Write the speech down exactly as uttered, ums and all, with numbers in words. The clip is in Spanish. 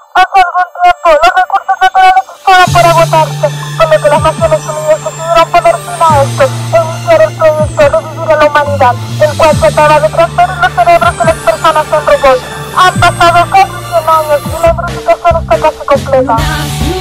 Hace algún tiempo, los recursos naturales estaban por agotarse, por lo que las Naciones Unidas decidieron poner fin a esto e iniciar el proyecto Revivir a la Humanidad, el cual trataba de transferir los cerebros de las personas en robots. Han pasado casi cien años y la investigación está casi completa.